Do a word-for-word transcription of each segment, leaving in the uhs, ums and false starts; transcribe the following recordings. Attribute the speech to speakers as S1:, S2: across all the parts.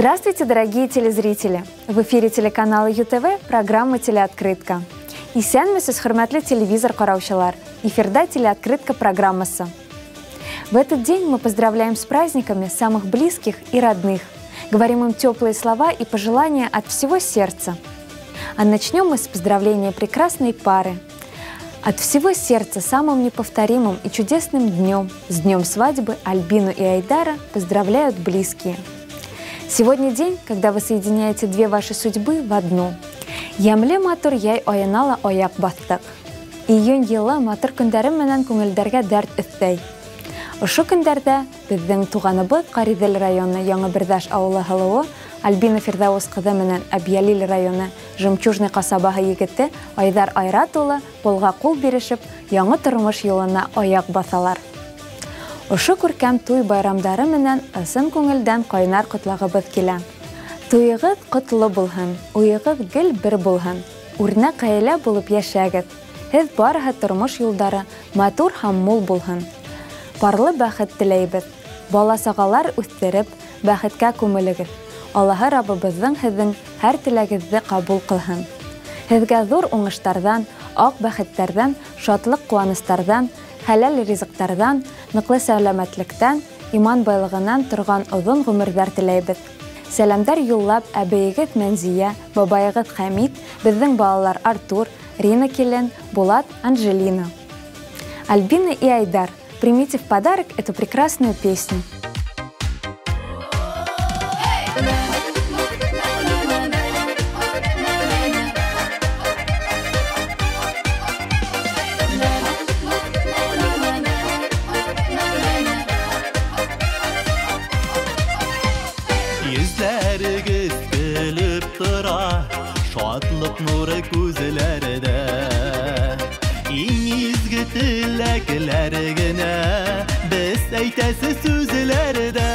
S1: Здравствуйте, дорогие телезрители! В эфире телеканала ю тэ вэ программа «Телеоткрытка». Исәнмесез, хөрмәтле телевизор караучылар! Эфирда «Телеоткрытка» программасы. В этот день мы поздравляем с праздниками самых близких и родных. Говорим им теплые слова и пожелания от всего сердца. А начнем мы с поздравления прекрасной пары. От всего сердца самым неповторимым и чудесным днем, с днем свадьбы, Альбину и Айдара поздравляют близкие. Сегодня день, когда вы соединяете две ваши судьбы в одну. Ямле матур яй оянала ояк баттык. Июнь йылы матур көндәрем менән күңелдәргә дәрт өҫтәй. Ошо көндәрдә безнең туганыбыз Кариҙел районы Яңы Берҙәш ауылы һылыуы Альбина Фирҙәүес ҡыҙы менән Әбйәлил районы Жемчужный ҡасабаһы егете Айдар Айрат улы ҡулға ҡул бирешеп, яңы тормош юлына аяҡ баҫалар. Ошо күркәм туй байрамдары менән ысын күңелдән ҡайнар ҡотлағыбыҙ килә. Туйығыҙ ҡотло булһын, уйығыҙ гел бер булһын. Үрнәк ғаилә булып йәшәгеҙ. Һеҙ барыһы тормош юлдары матур һәм мул булһын. Парлы бәхет теләйбеҙ. Бала-сағалар үҫтереп, бәхеткә күмелегеҙ. Аллаһы Раббыбыҙҙың һеҙҙең һәр теләгегеҙҙе ҡабул ҡылһын. Һеҙгә ҙур уңыштарҙан, аҡ бәхеттәрҙән, шатлыҡ ҡыуаныстарҙан, хәләл ризыҡтарҙан, ныҡлы сәләмәтлектән, иман байлығынан торған оҙон ғүмерҙәр теләйбеҙ. Сәләмдәр юллап әбейегеҙ Мәнзиә, бабайығыҙ Хәмит, беҙҙең балалар Артур, Рина Келен, Булат, Анжелина. Альбина и Айдар, примите в подарок эту прекрасную песню.
S2: Yüzləriniz gülüb dura, şadlıq nuru gözlərdə. İң izgi tiləklərginə biz əйтәsiz sözlərdə.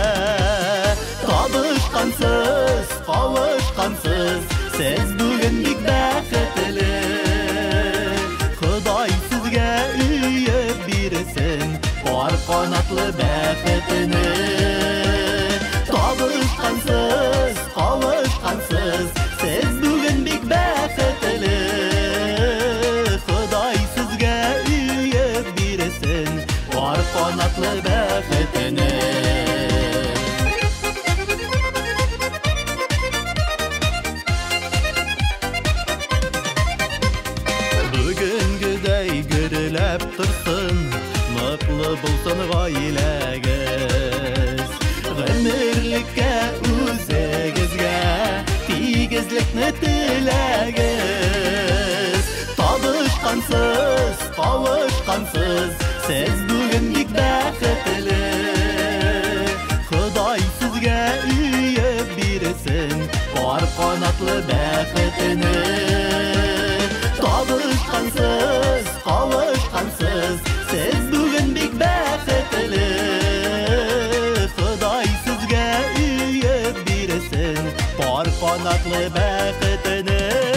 S2: Qavuşqansız, qavuşqansız, siz bugün bik bəxtli. Xuday sizgə üyüb birsin, var qanatlı bəxtini. Qavuşqansız, qavuşqansız, siz bugün bik bəxtli. Xuday sizgə üyüb birsin, var qanatlı bəxtini. Bugünküdəy görüləb tursun, mutlu bulsun gailəgiz. Ömürlükə üzəgizgə tigizlikni tiləgiz. Qavuşqansız, qavuşqansız, siz bugün bik bəxtli. Xuday sizgə üyüb birsin, var qanatlı bəxtini. Qavuşqansız, qavuşqansız, siz bugün bik bəxtli. Var qanatlı bəxtini.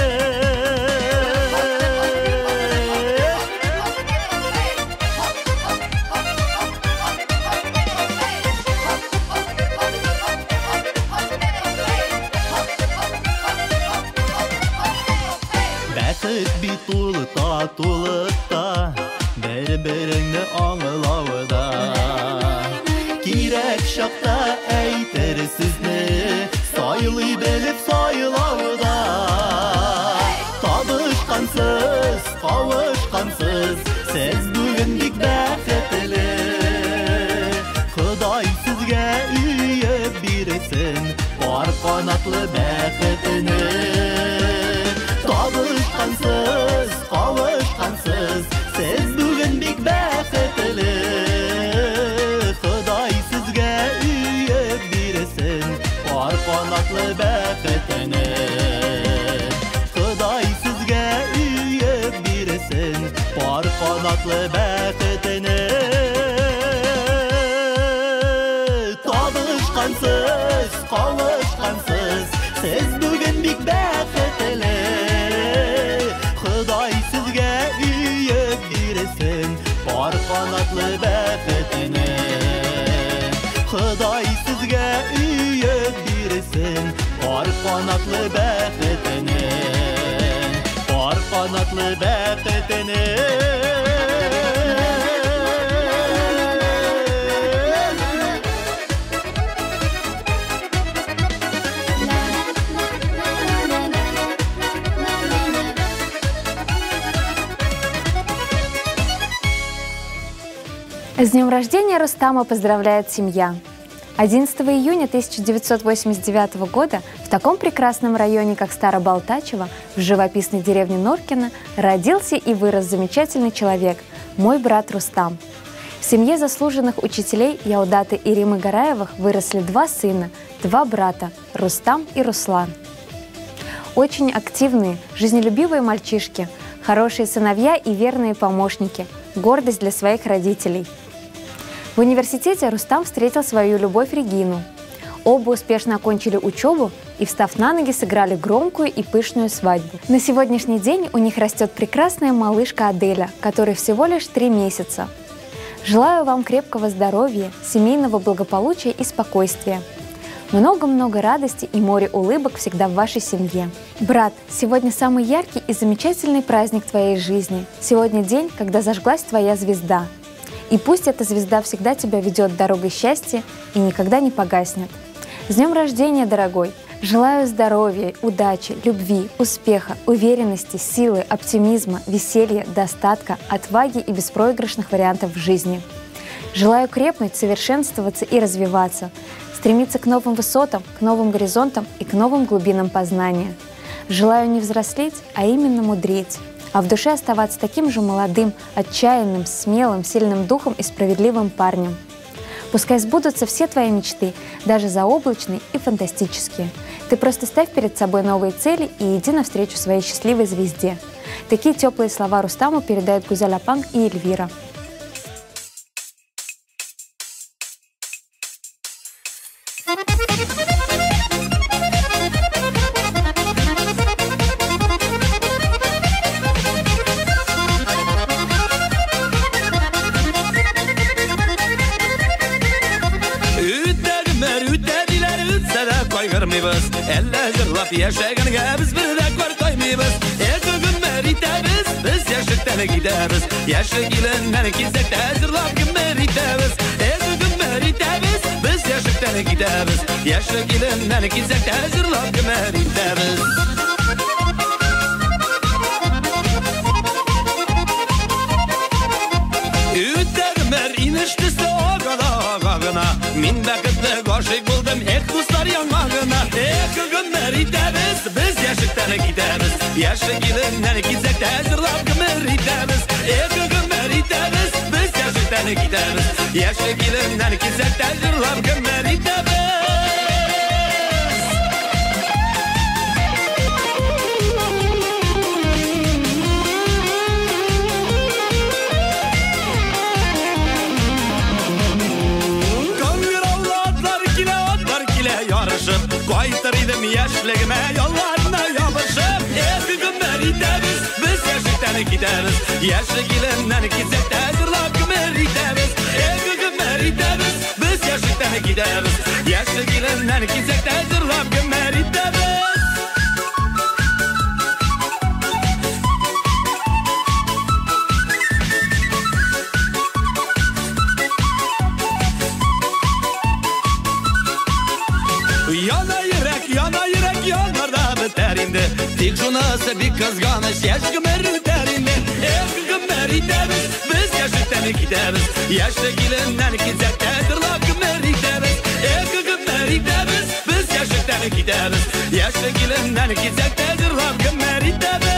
S2: Bəxt bit ул татулықта, бір-біріңні аңылауыда. Кирәк шақта әйтер сезне, sayılı bilip sayılavda. Qavuşqansız, qavuşqansız, siz bugün bik bəxtli. Xuday sizgə üyüb birsin, var qanatlı bəxtini. Qavuşqansız, qavuşqansız, siz bugün bik bəxtli. Xuday sizgə üyüb birsin, var qanatlı bəxtini. Xuday sizgə üyüb birsin, var qanatlı bəxtini. Qavuşqansız, qavuşqansız, siz bugün bik bəxtli. Xuday sizgə üyüb birsin, var qanatlı bəxtini. Xuday sizgə üyüb birsin. биресен кар канатлы бәхетенең, кар канатлы бәхетенең.
S1: С днем рождения Рустама поздравляет семья. одиннадцатого июня тысяча девятьсот восемьдесят девятого года в таком прекрасном районе, как Старобалтачево, в живописной деревне Норкино, родился и вырос замечательный человек, мой брат Рустам. В семье заслуженных учителей Яудаты и Римы Гараевых выросли два сына, два брата – Рустам и Руслан. Очень активные, жизнелюбивые мальчишки, хорошие сыновья и верные помощники, гордость для своих родителей. В университете Рустам встретил свою любовь Регину. Оба успешно окончили учебу и, встав на ноги, сыграли громкую и пышную свадьбу. На сегодняшний день у них растет прекрасная малышка Аделя, которой всего лишь три месяца. Желаю вам крепкого здоровья, семейного благополучия и спокойствия. Много-много радости и море улыбок всегда в вашей семье. Брат, сегодня самый яркий и замечательный праздник твоей жизни. Сегодня день, когда зажглась твоя звезда. И пусть эта звезда всегда тебя ведет дорогой счастья и никогда не погаснет. С днем рождения, дорогой! Желаю здоровья, удачи, любви, успеха, уверенности, силы, оптимизма, веселья, достатка, отваги и беспроигрышных вариантов в жизни. Желаю крепнуть, совершенствоваться и развиваться, стремиться к новым высотам, к новым горизонтам и к новым глубинам познания. Желаю не взрослеть, а именно мудреть, а в душе оставаться таким же молодым, отчаянным, смелым, сильным духом и справедливым парнем. Пускай сбудутся все твои мечты, даже заоблачные и фантастические. Ты просто ставь перед собой новые цели и иди навстречу своей счастливой звезде. Такие теплые слова Рустаму передают Гузаль Апан и Эльвира.
S3: Eller jırlap yaşaganıga biz birde korkmaymiz. Eki günler itemiz, biz yaşıktan gideriz. Yaşı gelenler kizekte jırlap günler itemiz. Eki günler itemiz, biz yaşıktan gideriz. Yaşı gelenler kizekte jırlap günler itemiz. Üttermer iniştisi o kadar ağına. Min vakitli koşuk buldum ek dostlar yanmağına. Eki günler itemiz, biz yaşıktan gideriz. Yaşı gelenler kizekte jırlap günler itemiz. Eki günler itemiz, biz yaşıktan gideriz. Yaşı gelenler kizekte jırlap günler itemiz. Koytarıydım yaşlıgıma yollarına yapışıp. Eki günler itemiz, biz yaşıktan gideriz. Yaşı gelenler kizekte jırlap günler itemiz. Eki günler itemiz, biz yaşıktan gideriz. Yaşı gelenler kizekte jırlap günler itemiz. Yana yürek, yana yürek yanlarda biter indi. Dik şunası bir kızganış yaşlı merüter indi. Eki günler itemiz, biz yaşıktan gideriz. Yaşlı gelenler kizekte jırlap günler itemiz. Eki günler itemiz, biz yaşıktan gideriz. Yaşlı gelenler kizekte jırlap günler itemiz.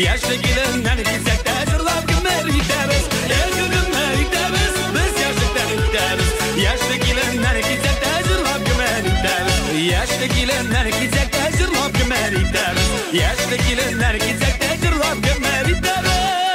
S3: Yaşlı gelinler gitsek de jırlap günler gideriz. Erki günler gideriz, biz yaşlıktan gideriz. Yaşlı gelinler gitsek de jırlap günler gideriz. Yaşlı gelinler gitsek de jırlap günler gideriz. Yaşlı gelinler gitsek de jırlap günler gideriz.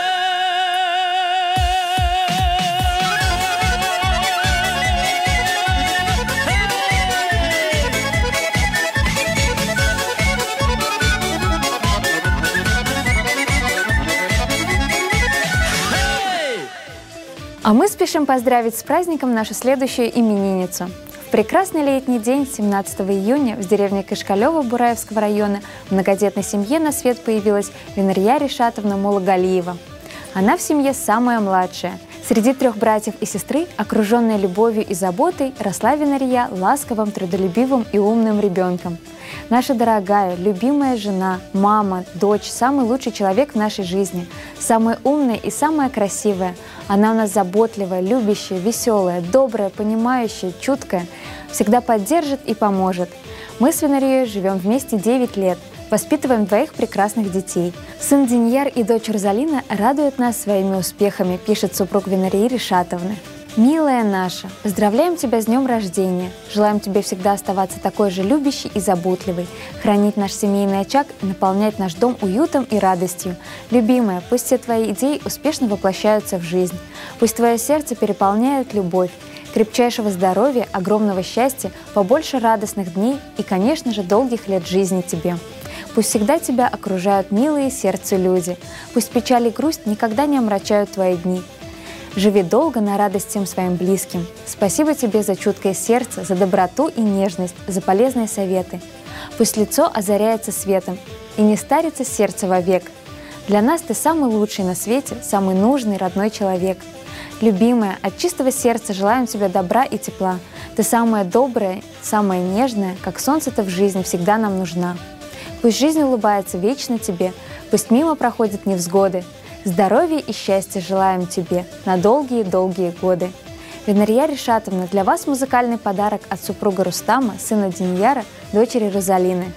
S1: А мы спешим поздравить с праздником нашу следующую именинницу. В прекрасный летний день, семнадцатого июня, в деревне Кышкалево Бураевского района в многодетной семье на свет появилась Венерия Ришатовна Мулагалиева. Она в семье самая младшая. Среди трех братьев и сестры, окруженная любовью и заботой, росла Венерия ласковым, трудолюбивым и умным ребенком. Наша дорогая, любимая жена, мама, дочь, самый лучший человек в нашей жизни, самая умная и самая красивая. Она у нас заботливая, любящая, веселая, добрая, понимающая, чуткая, всегда поддержит и поможет. Мы с Венерией живем вместе девять лет, воспитываем двоих прекрасных детей. Сын Деньяр и дочь Розалина радуют нас своими успехами, пишет супруг Венерии Ришатовны. Милая наша, поздравляем тебя с днем рождения. Желаем тебе всегда оставаться такой же любящей и заботливой, хранить наш семейный очаг и наполнять наш дом уютом и радостью. Любимая, пусть все твои идеи успешно воплощаются в жизнь. Пусть твое сердце переполняет любовь, крепчайшего здоровья, огромного счастья, побольше радостных дней и, конечно же, долгих лет жизни тебе. Пусть всегда тебя окружают милые сердцу люди. Пусть печаль и грусть никогда не омрачают твои дни. Живи долго на радость всем своим близким. Спасибо тебе за чуткое сердце, за доброту и нежность, за полезные советы. Пусть лицо озаряется светом и не старится сердце вовек. Для нас ты самый лучший на свете, самый нужный, родной человек. Любимая, от чистого сердца желаем тебе добра и тепла. Ты самая добрая, самая нежная, как солнце ты в жизни всегда нам нужна. Пусть жизнь улыбается вечно тебе, пусть мимо проходят невзгоды. Здоровья и счастья желаем тебе на долгие-долгие годы. Венерия Ришатовна, для вас музыкальный подарок от супруга Рустама, сына Деньяра, дочери Розалины.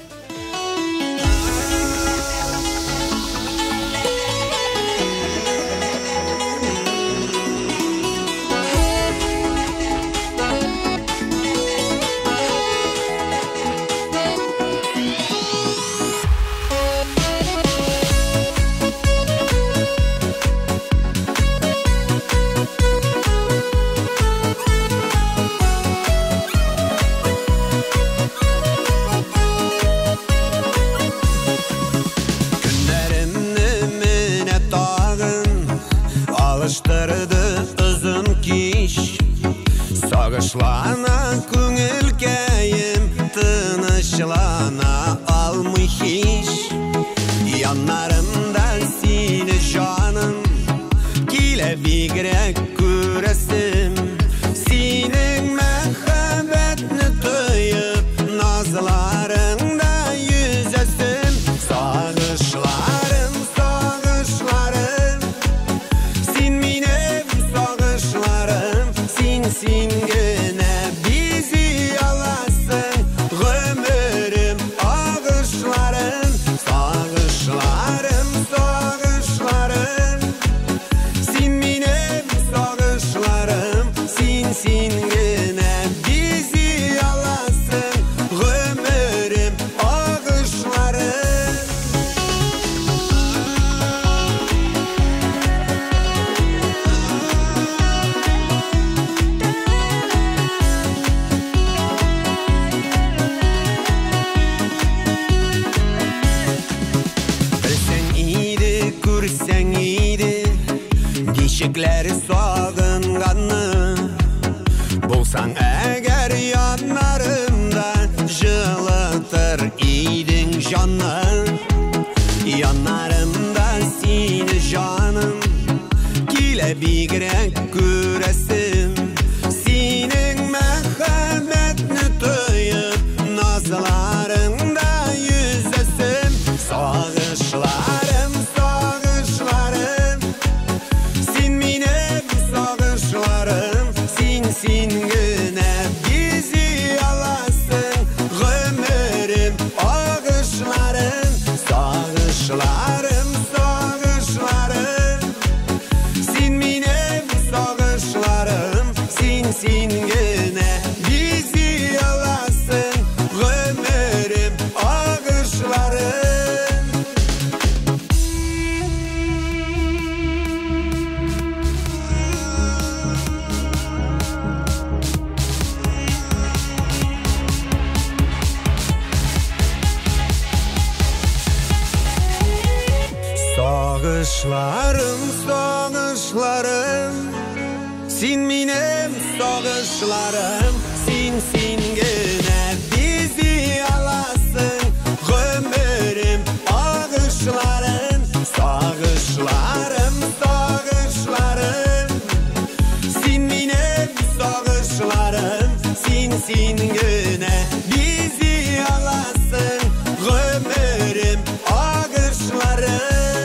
S3: Sağışlana көңілкәйім тынышлана алмый hiç. Yanlarımda seni canım Kile bigirek күрәсім Senin мәхәббәтні тойып Назларыңда yüzəsім Sağışlarım, sağışlarım Sen benim sağışlarım Sen, sen gene bizi alasın Ömrüm ağışlarım Sağışlarım, sağışlarım Sen benim sağışlarım Sen, sen gene bizi alasın Ömrüm ağışlarım Күрсәң иде, ничекләре сагынганны Булсаң әгәр яннарымда Жылытыр идең жанны Яннарымда сине жаным Килә бигрәк күрәсем Синең мәхәббәтне тойып Назларыңда yüzәсем Сагышларым Sen gene bizi alasın Ömrüm ağışlarım Sağışlarım, sağışlarım Bağışlarım sinsin güne bizi alasın ömürüm ağışların sağışlarım sağışlarım sinminem sağışlarım sinsin güne bizi alasın ömürüm ağışlarım.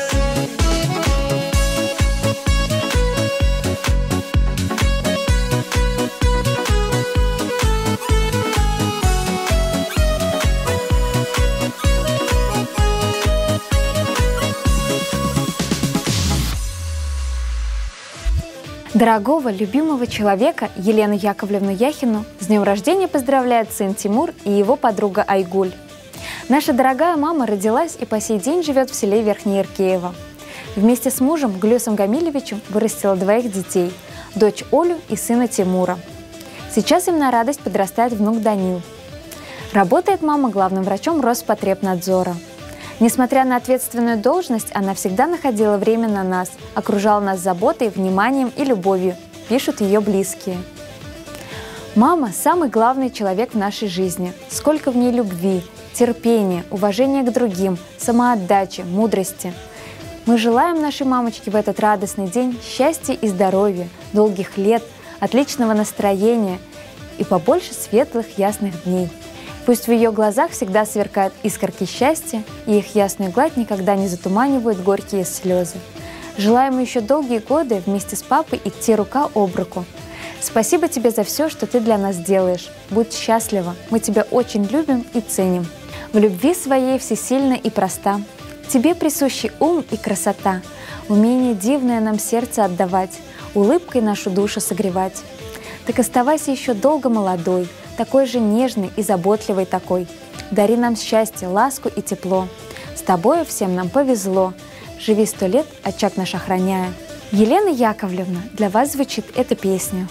S1: Дорогого, любимого человека Елену Яковлевну Яхину с днем рождения поздравляет сын Тимур и его подруга Айгуль. Наша дорогая мама родилась и по сей день живет в селе Верхнеиркеево. Вместе с мужем Глюсом Гамилевичем вырастила двоих детей – дочь Олю и сына Тимура. Сейчас им на радость подрастает внук Данил. Работает мама главным врачом Роспотребнадзора. Несмотря на ответственную должность, она всегда находила время на нас, окружала нас заботой, вниманием и любовью, пишут ее близкие. Мама – самый главный человек в нашей жизни. Сколько в ней любви, терпения, уважения к другим, самоотдачи, мудрости. Мы желаем нашей мамочке в этот радостный день счастья и здоровья, долгих лет, отличного настроения и побольше светлых, ясных дней. Пусть в ее глазах всегда сверкают искорки счастья, и их ясную гладь никогда не затуманивают горькие слезы. Желаем еще долгие годы вместе с папой идти рука об руку. Спасибо тебе за все, что ты для нас делаешь. Будь счастлива, мы тебя очень любим и ценим. В любви своей всесильна и проста. Тебе присущи ум и красота, умение дивное нам сердце отдавать, улыбкой нашу душу согревать. Так оставайся еще долго молодой, такой же нежный и заботливый такой. Дари нам счастье, ласку и тепло. С тобою всем нам повезло. Живи сто лет, очаг наш охраняя. Елена Яковлевна, для вас звучит эта песня.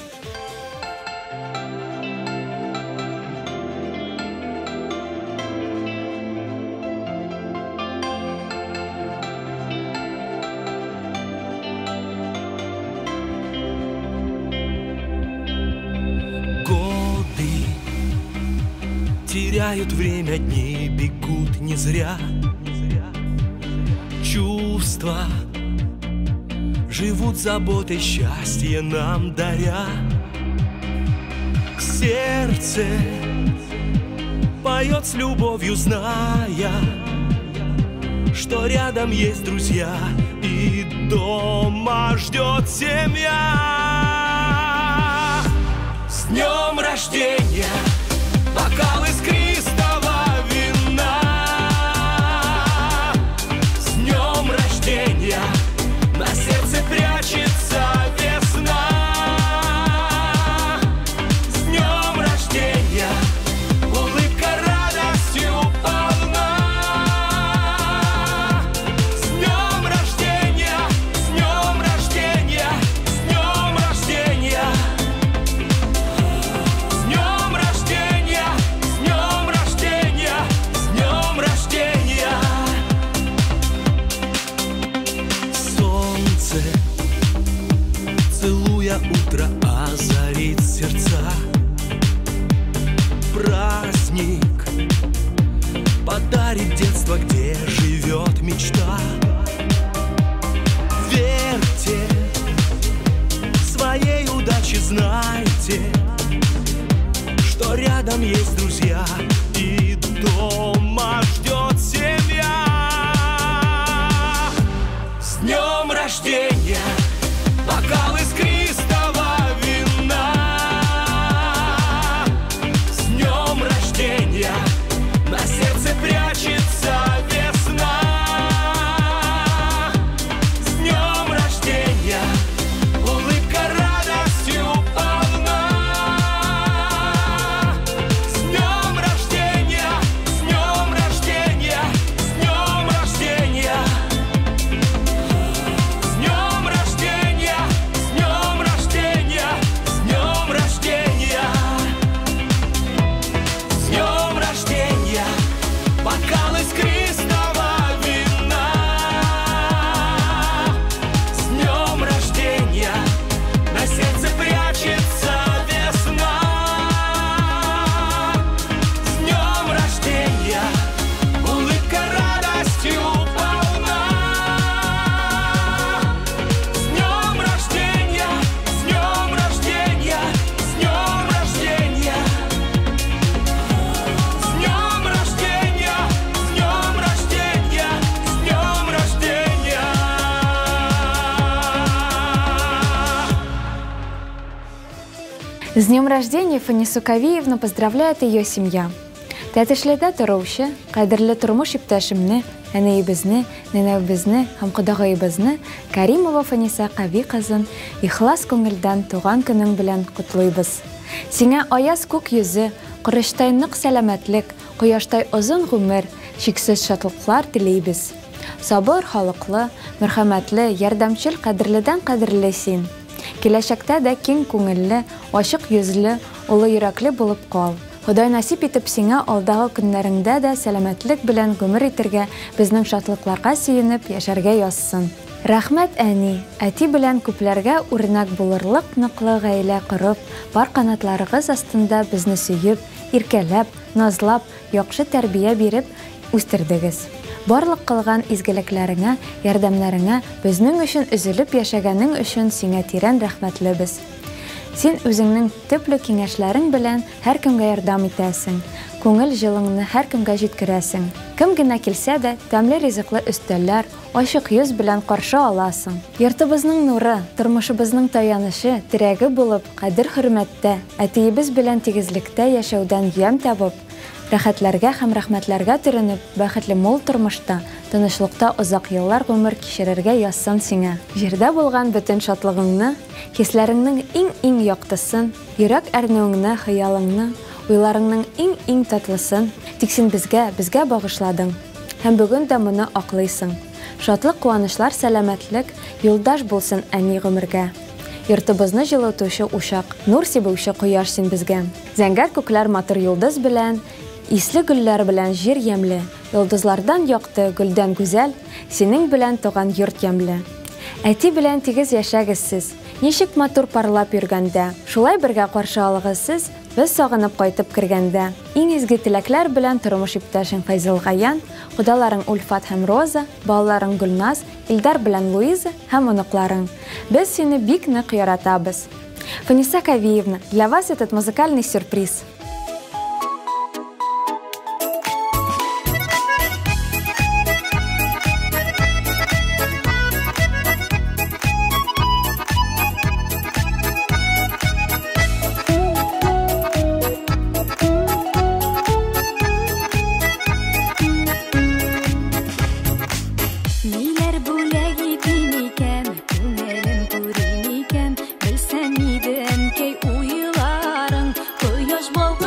S3: Теряют время, дни бегут не зря. Чувства живут заботой, счастье нам даря. Сердце поет с любовью, зная, что рядом есть друзья и дома ждет семья. С днем рождения! Бокал искристого вина. С днем рождения! На сердце прячется весна. С днем рождения! Улыбка радостью полна. С днем рождения! С днем рождения! С днем рождения! С днем рождения! Целуя утро, озарит сердца. Праздник подарит детство, где живет мечта. Верьте своей удаче, знайте, что рядом есть друзья и дома ждет семья. С днем рождения! Бокал искристого вина. С днем рождения! На сердце прячется весна. С днем рождения! Улыбка радостью полна. С днем рождения!
S1: С днем рождения Фанису Кавиевну поздравляет ее семья. Тәтешледә торучы, кадерле тормыш иптәшемне, әниебезне, нәнәбезне һәм кодагыебызны Каримова Фаниса Кави кызын ихлас күңелдән туган көнең белән котлыйбыз. Сиңа аяз күк йөзе, корыштай нык сәламәтлек, кояштай озын гомер, чиксез шатлыклар теләйбез. Сабыр, халыклы, мәрхәмәтле, ярдәмчел, кадерледән кадерле син. Киләчәктә дә киң күңелле, ачык йөзле, улы йөрәкле булып кал. Ходай насип итеп сиңа алдагы көннәреңдә дә сәламәтлек белән гомер итәргә, безнең шатлыкларга сөенеп яшәргә язсын. Рәхмәт, әни, әти белән күпләргә үрнәк булырлык ныклы гаилә корып, бар канатларыгыз астында безне сөеп, иркәләп, назлап, яхшы тәрбия биреп үстердегез. Барлык кылган изгелекләреңә, ярдәмнәреңә, безнең өчен üzülеп яшәгәнең өчен сиңа тирән рәхмәтлебез. Син үзеңнең төпле киңәшләрең белән һәр кемгә ярдәм итәсең, күңел җылыңны һәр кемгә җиткерәсең. Кем генә килсә дә, тәмле ризыклы өстәлләр, ачык йөз белән каршы аласың. Йортыбызның нуры, тормышыбызның таянышы, терәге булып, кадер-хөрмәттә, әтиебез белән тигезлектә яшәүдән ям табып, рәхәтләргә һәм рәхмәтләргә төренеп, бәхетле мул тормышта, тынычлыкта озак еллар гомер кичерергә язсын сиңа. Җирдә булган бөтен шатлыгыңны, хисләреңнең иң-иң яктысын, йөрәк әрнүеңне, хыялыңны, уйларыңның иң-иң татлысын тик син безгә, безгә багышладың. Һәм бүген дә моны аклыйсың. Шатлык, куанышлар, сәламәтлек юлдаш булсын әни гомергә. Йортыбызны җылытучы ушак, нур сибүче кояш син безгә. Зәңгәр күкләр матур йолдыз белән, исле гөлләр белән җир ямле, йолдызлардан якты, гөлдән гүзәл, синең белән туган йорт ямле. Әти белән тигез яшәгез сез, ничек матур парлап йөргәндә, шулай бергә каршы алыгыз сез, без сагынып кайтып кергәндә. Иң изге теләкләр белән тормыш иптәшең Файзыл Гаян, кудаларың Ульфат һәм Роза, балаларың Гөлназ, Илдар белән Луиза һәм оныкларың. Без сине бик нык яратабыз. Фаниса Кавиевна, для вас этот музыкальный сюрприз.
S4: Well,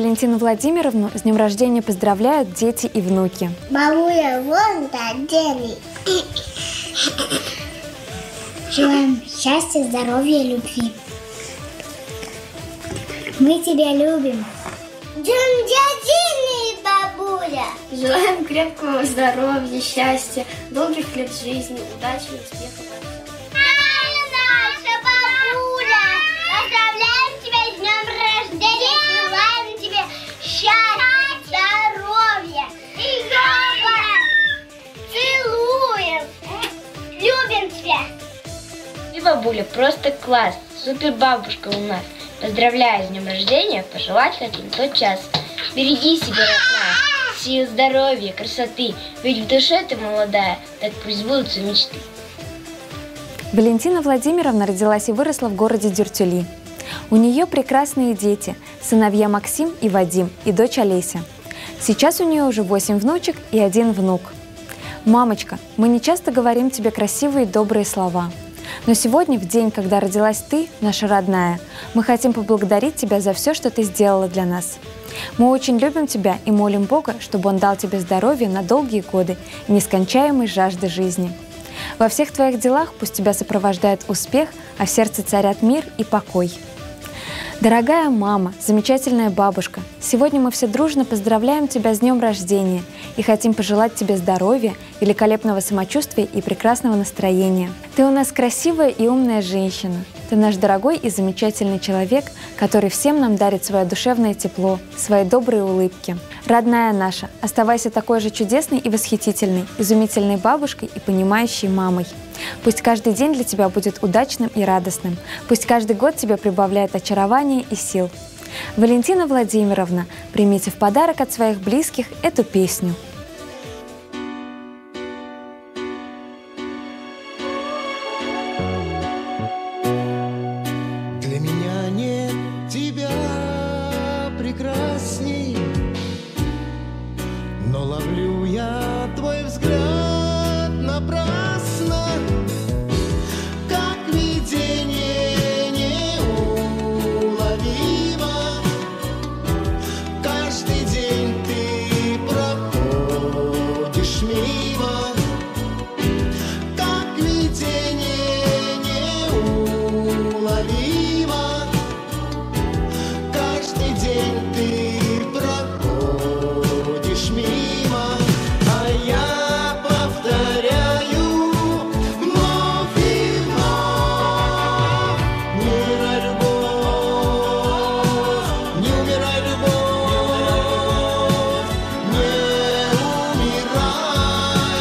S1: Валентину Владимировну с днем рождения поздравляют дети и внуки.
S4: Бабуля, вон день. Желаем счастья, здоровья и любви. Мы тебя любим. День рождения, бабуля!
S5: Желаем крепкого здоровья, счастья, долгих лет жизни, удачи и успехов.
S4: Наша бабуля! Поздравляем тебя с днем рождения! Желаем тебе счастья, здоровья и любви! Целуем! Любим тебя!
S5: Ты, бабуля, просто класс, супер бабушка у нас. Поздравляю с днем рождения, пожелать хотим тот час. Береги себя, родная, сил, здоровья, красоты, ведь в душе ты молодая, так пусть сбудутся мечты.
S1: Валентина Владимировна родилась и выросла в городе Дюртюли. У нее прекрасные дети, сыновья Максим и Вадим, и дочь Олеся. Сейчас у нее уже восемь внучек и один внук. Мамочка, мы не часто говорим тебе красивые и добрые слова. Но сегодня, в день, когда родилась ты, наша родная, мы хотим поблагодарить тебя за все, что ты сделала для нас. Мы очень любим тебя и молим Бога, чтобы Он дал тебе здоровье на долгие годы и нескончаемой жажды жизни. Во всех твоих делах пусть тебя сопровождает успех, а в сердце царят мир и покой. Дорогая мама, замечательная бабушка, сегодня мы все дружно поздравляем тебя с днем рождения и хотим пожелать тебе здоровья, великолепного самочувствия и прекрасного настроения. Ты у нас красивая и умная женщина. Ты наш дорогой и замечательный человек, который всем нам дарит свое душевное тепло, свои добрые улыбки. Родная наша, оставайся такой же чудесной и восхитительной, изумительной бабушкой и понимающей мамой. Пусть каждый день для тебя будет удачным и радостным. Пусть каждый год тебе прибавляет очарования и сил. Валентина Владимировна, примите в подарок от своих близких эту песню.
S6: Для меня нет тебя прекрасней, но ловлю я твой взгляд напрасно, как видение неуловимо. Каждый день ты проходишь мимо, как видение неуловимо. Каждый день ты проходишь мимо, а я повторяю вновь и вновь: не умирай, любовь, не умирай, любовь, не умирай,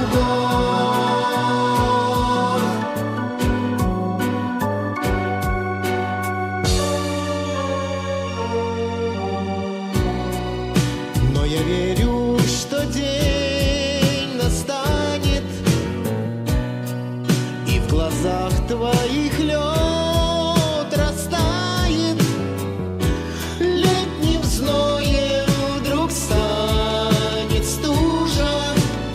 S6: любовь. Но я верю, что день настанет, и в глазах твоих лед растает. Летним зноем вдруг станет стужа,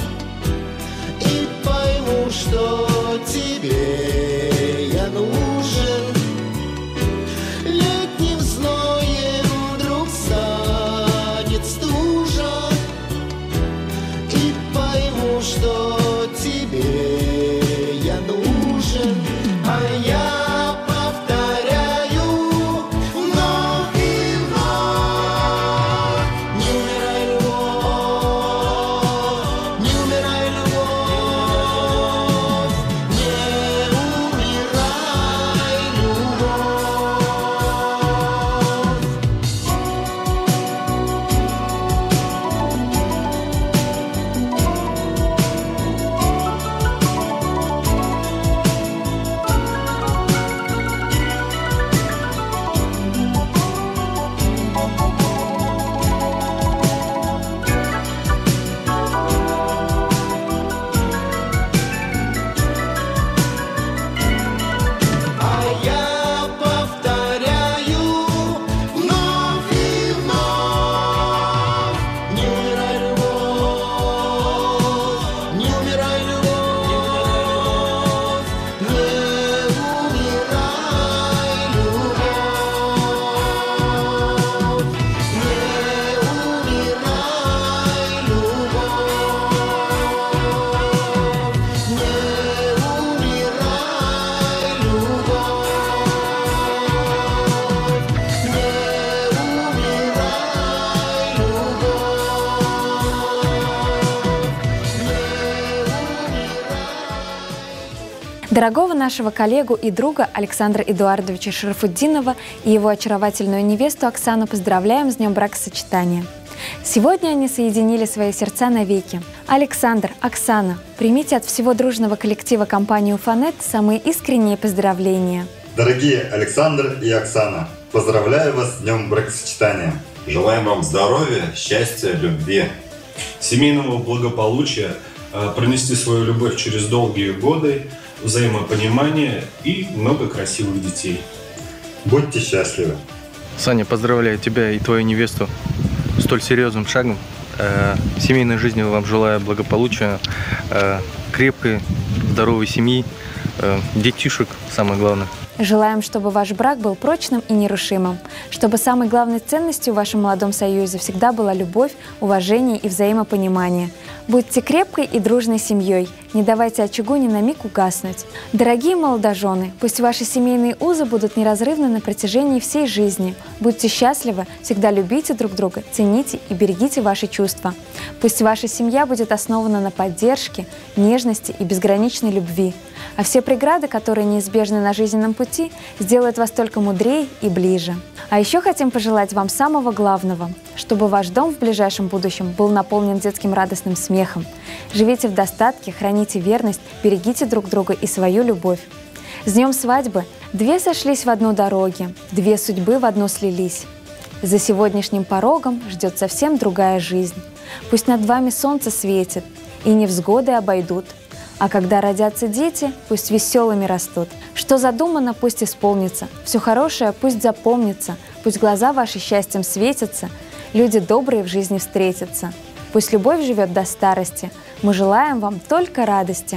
S6: и пойму, что тебе я нужен. Летним зноем вдруг станет стужа, и пойму, что тебе я нужен, а я
S1: Дорогого нашего коллегу и друга Александра Эдуардовича Шарафутдинова и его очаровательную невесту Оксану поздравляем с днем бракосочетания. Сегодня они соединили свои сердца навеки. Александр, Оксана, примите от всего дружного коллектива компании «Уфанет» самые искренние поздравления.
S7: Дорогие Александр и Оксана, поздравляю вас с днем бракосочетания.
S8: Желаем вам здоровья, счастья, любви,
S9: семейного благополучия, пронести свою любовь через долгие годы, взаимопонимания и много красивых детей.
S7: Будьте счастливы.
S10: Саня, поздравляю тебя и твою невесту с столь серьезным шагом. В семейной жизни вам желаю благополучия, крепкой, здоровой семьи, детишек, самое главное.
S1: Желаем, чтобы ваш брак был прочным и нерушимым, чтобы самой главной ценностью в вашем молодом союзе всегда была любовь, уважение и взаимопонимание. Будьте крепкой и дружной семьей, не давайте очагу ни на миг угаснуть. Дорогие молодожены, пусть ваши семейные узы будут неразрывны на протяжении всей жизни. Будьте счастливы, всегда любите друг друга, цените и берегите ваши чувства. Пусть ваша семья будет основана на поддержке, нежности и безграничной любви. А все преграды, которые неизбежны на жизненном пути, сделают вас только мудрее и ближе. А еще хотим пожелать вам самого главного, чтобы ваш дом в ближайшем будущем был наполнен детским радостным смехом. Живите в достатке, храните верность, берегите друг друга и свою любовь. С днем свадьбы! Две сошлись в одну дороге, две судьбы в одну слились. За сегодняшним порогом ждет совсем другая жизнь. Пусть над вами солнце светит, и невзгоды обойдут. А когда родятся дети, пусть веселыми растут. Что задумано, пусть исполнится. Все хорошее пусть запомнится. Пусть глаза ваши счастьем светятся. Люди добрые в жизни встретятся. Пусть любовь живет до старости. Мы желаем вам только радости.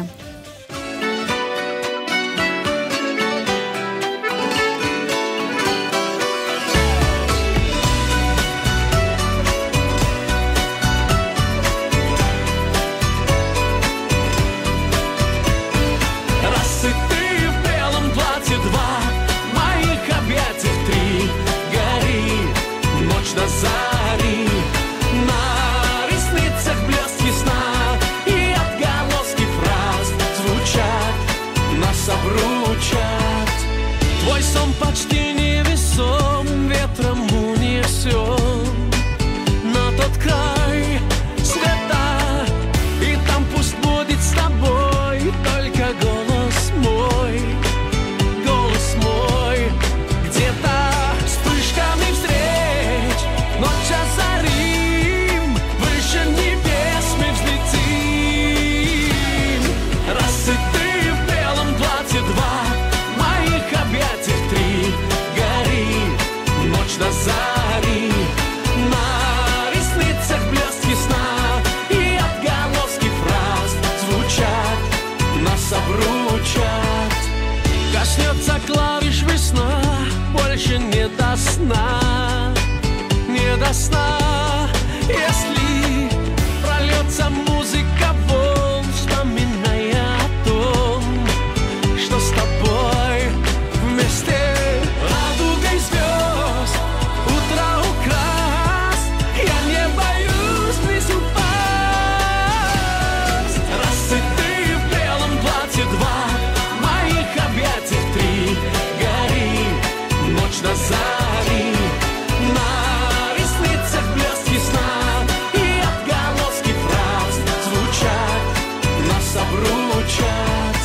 S3: Твой сон почти невесом, ветром унесен на тот край света, и там пусть будет с тобой только голос мой, голос мой. Где-то вспышками встреч ночь озарим, выше небес мы взлетим. Рассыпы в белом платье два, объятиях три, гори, ночь на зари, на ресницах блестки сна, и отголоски фраз звучат, нас обручат. Коснется клавиш весна, больше не до сна, не до сна. Если прольется музыка волн, вспоминая о том, что с тобой вместе радугой звезд утро украсть, я не боюсь вниз упасть. Рассыпы в белом платье два, моих объятиях три, гори, ночь на зари, на ресницах блестки сна, и отголоски фраз звучат, нас обручат.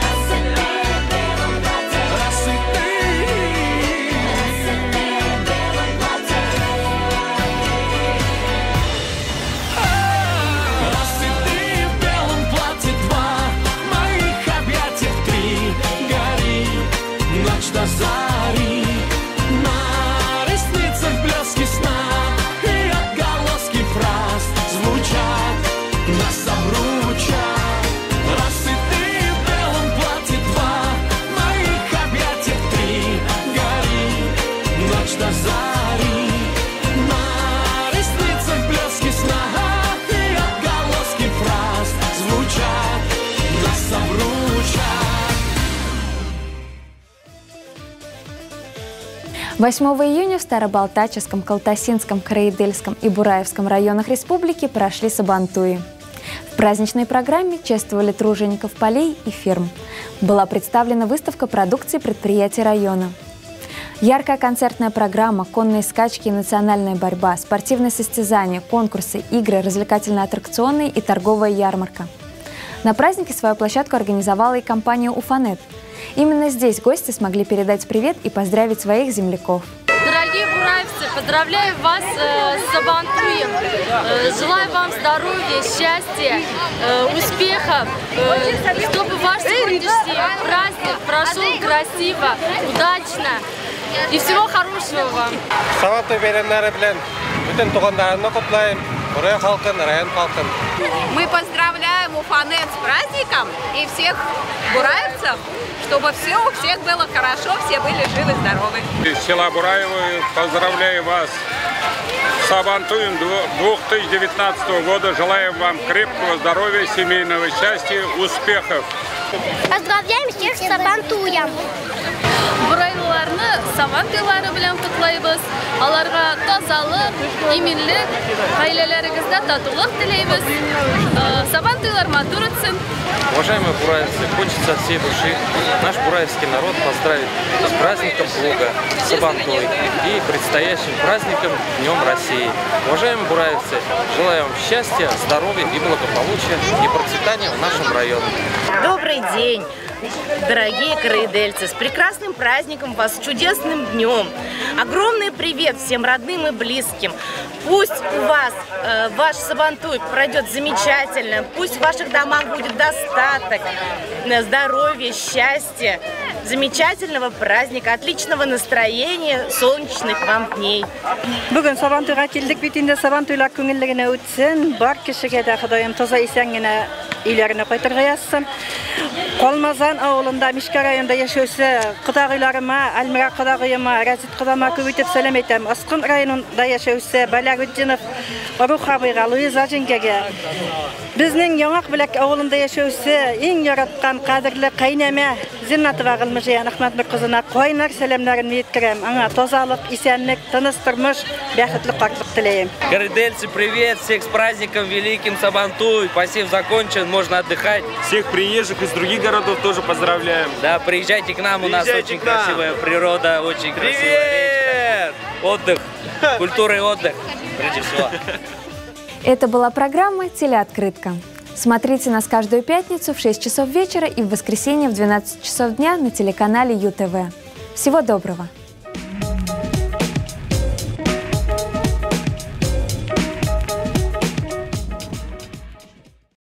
S3: До зари, на ресницах блески сна, и отголоски фраз звучат, нас обручат. Рассыпы в белом платье два, моих объятиях три, гори, ночь до зари, на ресницах блески сна, и отголоски фраз звучат, нас обручат.
S1: восьмого июня в Старобалтаческом, Калтасинском, Краидельском и Бураевском районах республики прошли сабантуи. праздничной программе чествовали тружеников полей и ферм. Была представлена выставка продукции предприятий района. Яркая концертная программа, конные скачки и национальная борьба, спортивные состязания, конкурсы, игры, развлекательно-аттракционные и торговая ярмарка. На празднике свою площадку организовала и компания «Уфанет». Именно здесь гости смогли передать привет и поздравить своих земляков.
S11: Дорогие бураевцы, поздравляю вас э, с Сабантуем. Э, желаю вам здоровья, счастья, э, успехов, э, чтобы ваш сегодняшний праздник прошел красиво, удачно и всего хорошего вам.
S12: Мы поздравляем Уфанет с праздником и всех бураевцев, чтобы все у всех было хорошо, все были живы-здоровы.
S13: Из села Бураево поздравляю вас с Сабантуем две тысячи девятнадцатого года. Желаем вам крепкого здоровья, семейного счастья, успехов.
S14: Поздравляем всех с Сабантуем.
S11: Бурайлыларны Сабантуйлары белән котлайбыз. Аларга тазалык, иминлек, гаиләләрегездә татулык теләйбез. Сабантуйлар матур үтсен.
S15: Уважаемые бураевцы, хочется от всей души наш бураевский народ поздравить с праздником Плуга, Сабантуй и предстоящим праздником Днем России. Уважаемые бураевцы, желаю вам счастья, здоровья и благополучия и процветания в нашем районе.
S16: Добрый день, дорогие караидельцы, с прекрасным праздником вас, с чудесным днем. Огромный привет всем родным и близким. Пусть у вас э, ваш Сабантуй пройдет замечательно, пусть в ваших домах будет достаток, здоровья, счастья, замечательного праздника, отличного настроения, солнечных вам дней.
S17: Бүгін Сабантуйға келдік битінде Сабантуйлар көңіллеріне өтсін, бар кешіге де Құдайым таза исән генә үйлеріне қайтырға язсын. Қолмазан ауылында, Мишка районында яшәүсе құдағиларыма, Әлмира құдағыйыма, Разит құдама көбейтіп сәлем әйтәм. Асқын районында яшәүсе Балягутдинов, Орух абыйға, Луиза жеңгеге. Безнең Яңак Беләк авылында яшәүсе иң яраткан кадерле кайнәмә Зиннатова Гылмыжиян Әхмәтнур кызына кайнар сәламнарын җиткерәм. Аңа тазалык, исәнлек, тыныч тормыш, бәхетле картлык теләйм.
S18: Караидельцы, привет! Всех с праздником великим Сабантуй! Посев закончен, можно отдыхать.
S19: Всех приезжих из других городов тоже поздравляем.
S18: Да, приезжайте к нам, у нас
S19: Приезжайте
S18: очень красивая природа, очень красивая речка. Отдых, культура и отдых, прежде всего.
S1: Это была программа «Телеоткрытка». Смотрите нас каждую пятницу в шесть часов вечера и в воскресенье в двенадцать часов дня на телеканале ю тэ вэ. Всего доброго!